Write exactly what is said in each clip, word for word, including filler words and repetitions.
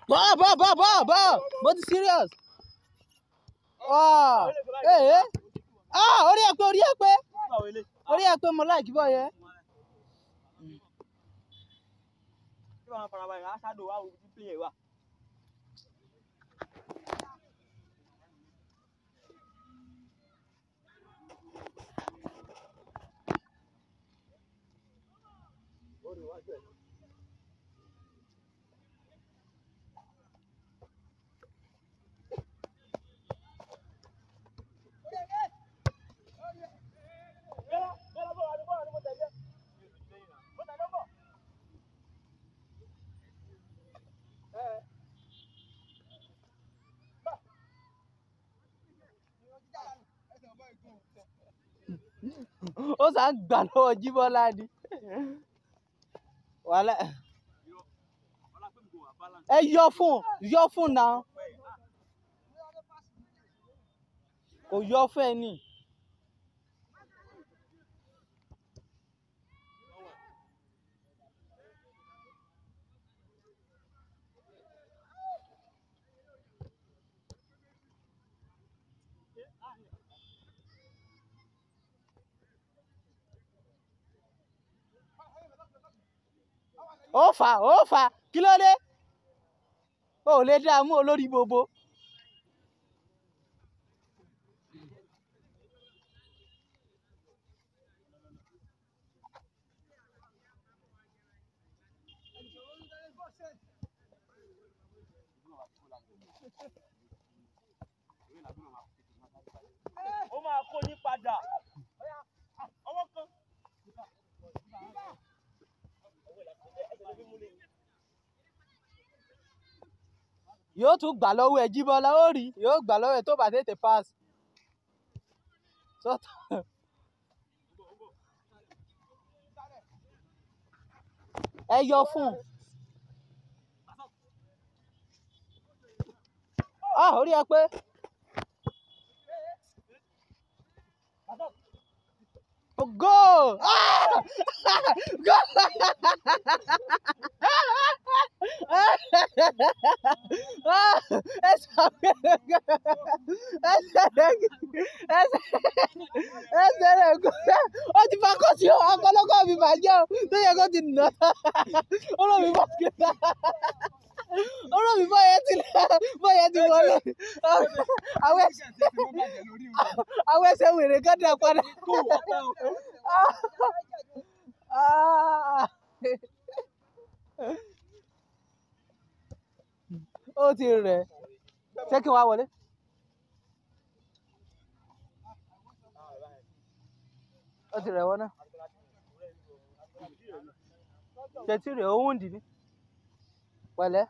bọ́ bọ́ bọ́ bọ́ bọ́ mo ti serious. ee ah orí ẹ pé orí ẹ pé orí ẹ pé mo like bọ́ yẹn. ó sá ń gbà lọ́wọ́ Jíbọ́lá ni wàhálà ẹ yọ fún yọ fún náà kò yọ fún ẹ ní. ó fà ó fà kí ló dé ó lè dààmú olórí gbogbo. ó máa kó yín padà. ọwọ́ kan. yóò tún gbà lọ́wọ́ ẹ Jíbọ́lá ó rí yóò gbà lọ́wọ́ ẹ tó bá tètè pass. ẹ yọ fún ah orí ẹ pé goal ah goal ẹsẹ̀ rẹ̀ ó ti fa kó sí ọkọlọ́kọ́ mi bàjẹ́ o tó yẹ kó ti nà olómi bọ́ olómi bọ́ yẹn ti bọ́ yẹn ti wọlé àwọn ẹsẹ̀ wèrè kan dà padà. ó ti rẹ̀ ṣé kí n wá wọlé. ó ti rẹ̀ wọ́n náà tẹ̀tí rẹ̀ òun dì ní pẹ̀lẹ́.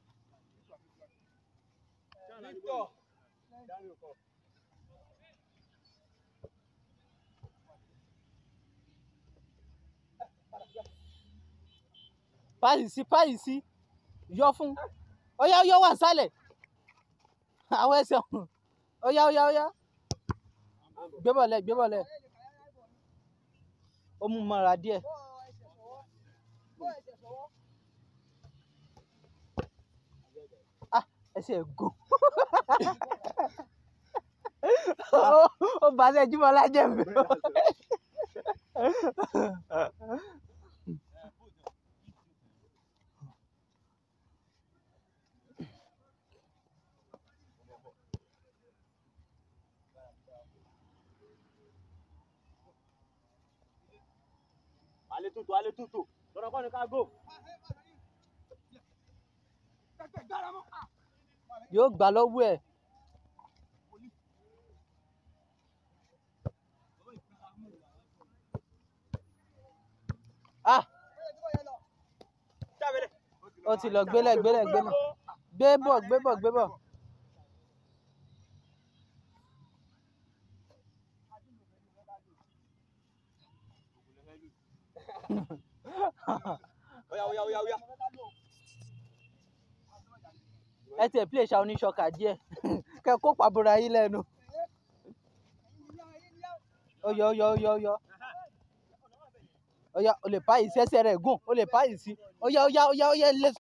páyì sí páyì sí yọ fún ọyá ọyá wà sálẹ̀ àwọn ẹsẹ̀ ọyá ọyá ọyá gbébọ̀lẹ̀ gbébọ̀lẹ̀ ó mú mọ́ra díẹ̀. ah ẹsẹ̀ gùn ó bàtẹ́ Jíbọ́lá jẹ́ mi. Ale tutu, ale tutu. Lọ́dọ̀ kọ́ ni ká gò. yóò gbà lọ́wọ́ ẹ̀. ah ó ti lọ gbélẹ̀ gbélẹ̀ gbélẹ̀ gbé bọ̀ gbé bọ̀ gbé bọ̀. Oya oya oya oya. ẹ tiẹ̀ play ṣá oníṣọ́kà díẹ̀ kẹ́ kó pàbùrà yín lẹ́nu. ọyọ ọyọ ọyọ ọyọ ọyọ o lè pa ìṣẹ́ṣẹ́ rẹ̀ gùn o lè pa ìṣí ọyọ ọyọ ọyọ ọyọ ilé.